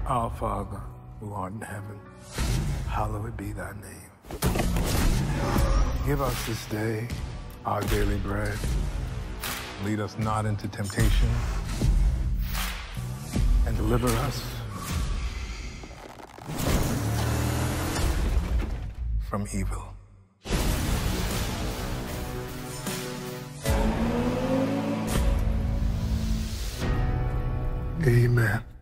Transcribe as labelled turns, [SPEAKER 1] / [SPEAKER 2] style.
[SPEAKER 1] Our Father, who art in heaven, hallowed be thy name. Give us this day our daily bread. Lead us not into temptation, and deliver us from evil. Amen.